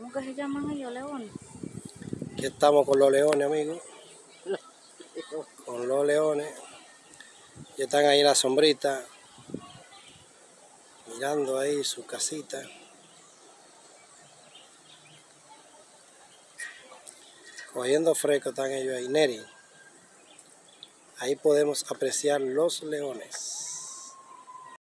¿Cómo que se llaman ellos, leones? Aquí estamos con los leones, amigos. Con los leones. Ya están ahí en la sombrita. Mirando ahí su casita. Cogiendo fresco están ellos ahí. Neri. Ahí podemos apreciar los leones.